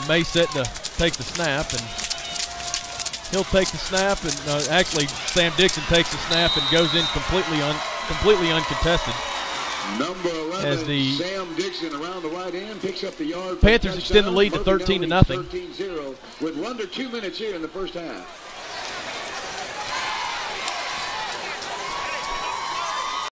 May set to take the snap, and he'll take the snap, and actually Sam Dixon takes the snap and goes in completely uncontested. Number 11, as the Sam Dixon around the right end picks up the yard. Panthers extend the lead to 13-0. With under 2 minutes here in the first half.